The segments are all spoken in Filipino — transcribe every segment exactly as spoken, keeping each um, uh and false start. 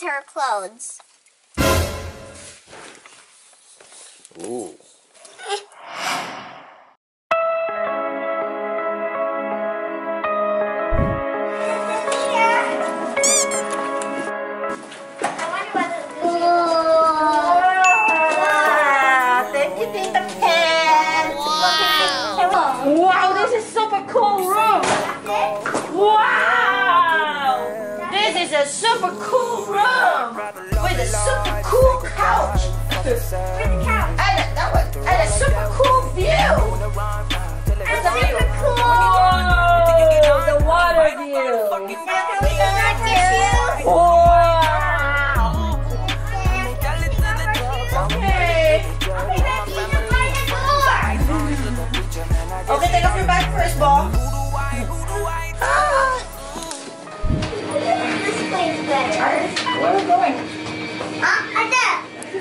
is her clothes. Ooh. Wow, this is super cool room. Wow, this is a super cool room with a super cool couch. With a couch. And a, that was, and a super cool view. And super cool. Oh, the water view. Wow. Okay. Okay, take off your bag first, Bo. Ah. This place better. Where are we going? Huh? I did.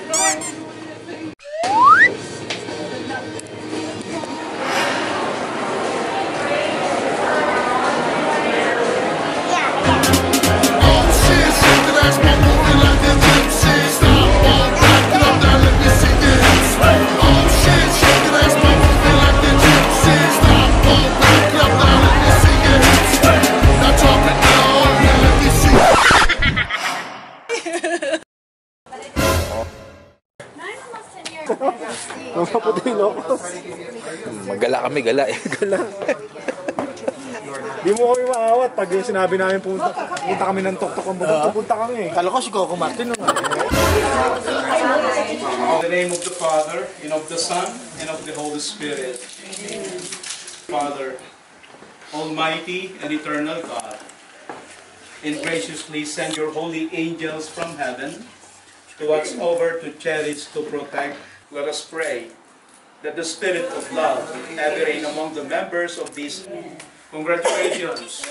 Magala kami, gala eh. Gala. Di mo kami maawat pag yung sinabi namin punta, punta kami ng tok-tok ang bubog, pupunta kami eh. Kala ko si Coco Martin naman. In the name of the Father, and of the Son, and of the Holy Spirit. Father, Almighty and Eternal God, and graciously send your holy angels from heaven to watch over, to cherish, to protect. Let us pray that the spirit of love ever reign among the members of this. Congratulations!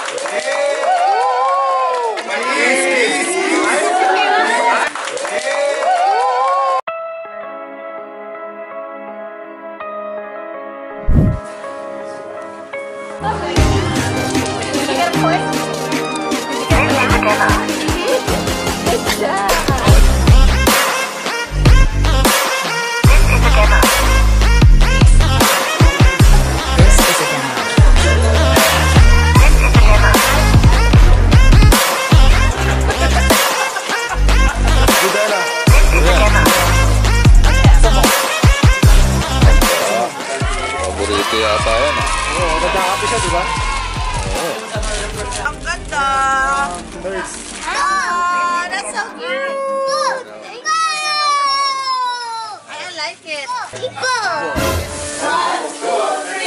Paborito yata yan ah. Oo, nagkakapi siya, di ba? Oo. Ang ganda! Oh, that's so cute. I like it. Go. One, two, three.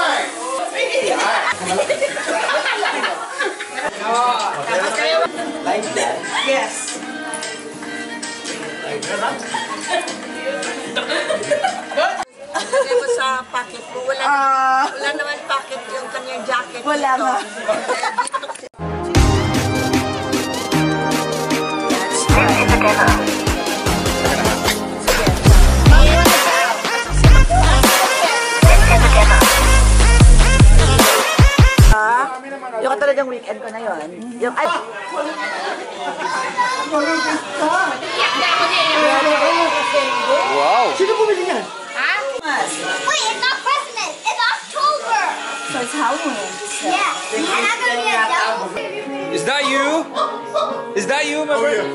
Like that? Yes. Lagay mo sa pocket mo. Wala, Ah. wala naman pocket yung kanyang jacket. Wala dito. nga. Ah, yung katulad ng weekend ko na yun. Yung, ay! Wow! Sino bumili niyan? Wait, it's not Christmas. It's October. So it's Halloween. Yeah. And I'm gonna be a devil. Is that you? Is that you, my friend?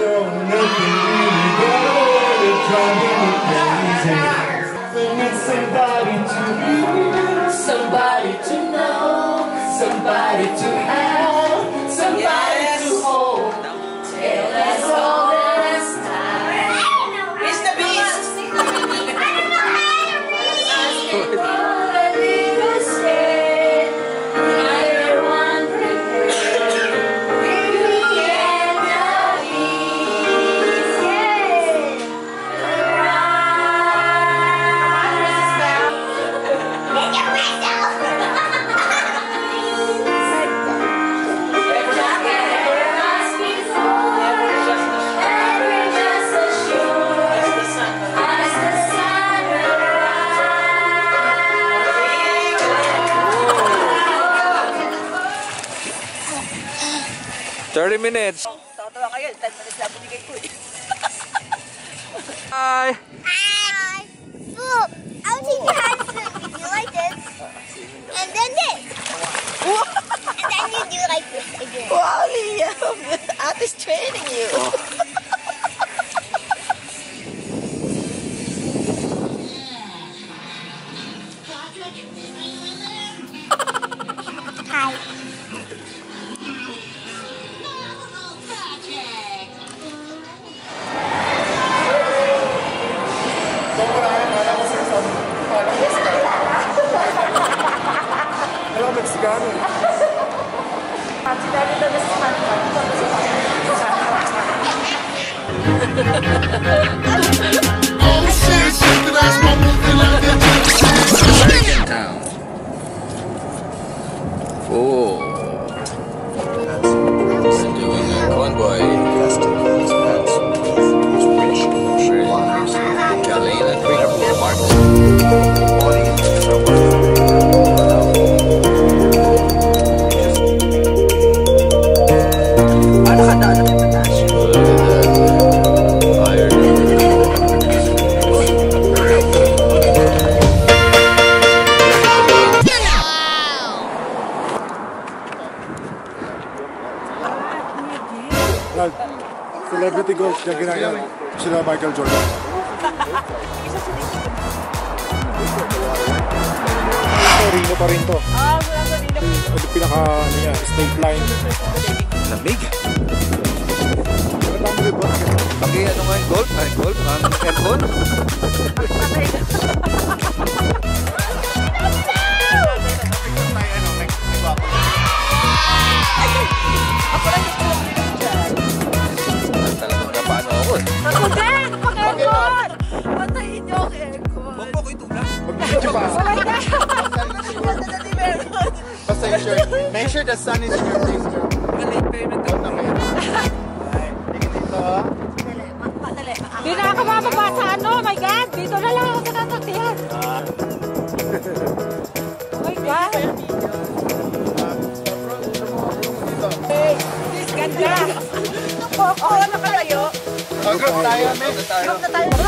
Somebody to know, somebody to have, somebody to hold. Tell us all this time. It's the beast. I don't know how to read. For a little scared, another one prepared. You cannot ease, yeah. thirty minutes. Tatawa kayo, time na Hi. Hi. Look, I'll teach you how to swim. You do like this. And then this. And then you do like this again. Wow, Liam! Ate is training you. Hi. Alam, Mexicano. Town. Oh. Doing a convoy. Galena Creek Market. Paano ka daan ng international? Lord, celebrity golf na ginagawa. Sila Michael Jordan. Rino pa rin to. Ah, wala sa nila. Yung pinaka, ano yan, state line. Lamig. Magandang mo ba? Paki ano nga yung golf? Ay, golf? Ang aircon? Talagang napano ako eh. Ako din! Pag-aircon! Patayin niyo ang aircon. Huwag mo ko itulak. Mag-video pa. Oh my God! Basta yung shirt. Make sure the sun is in your face, bro. Late payment ako na kayo. Tingin dito, ha? Hindi na ako mababa sa ano, oh my God! Dito na lang ako sa sasakyan. Oh my God! Hey, this ganda! Oo, nakalayo. Mag-group tayo, men. Group na tayo.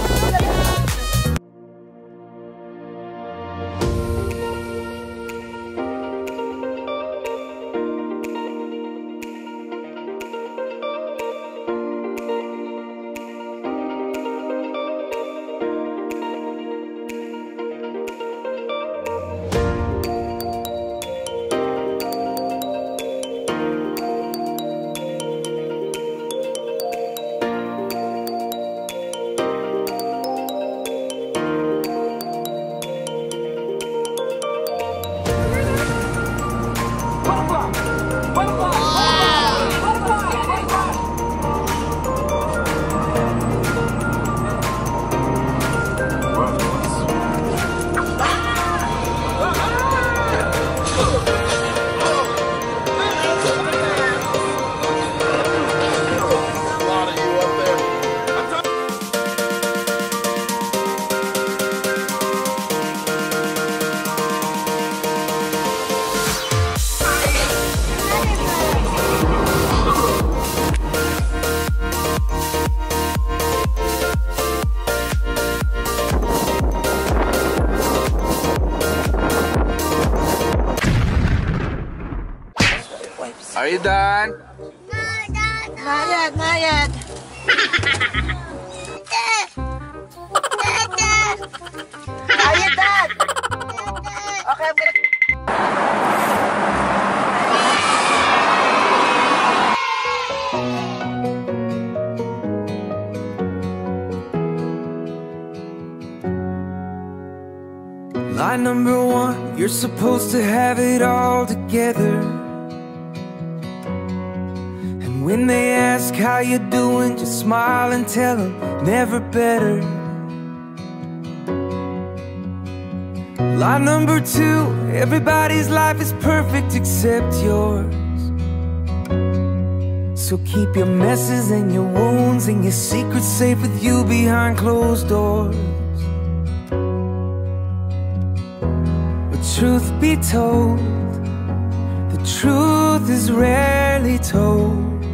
Are you done? Nayad, Nayad. Are you done? Okay, I'm gonna... Line number one, you're supposed to have it all together. And when they ask how you doing, just smile and tell them never better. Line number two, everybody's life is perfect except yours. So keep your messes and your wounds and your secrets safe with you behind closed doors. But truth be told, the truth is rarely told.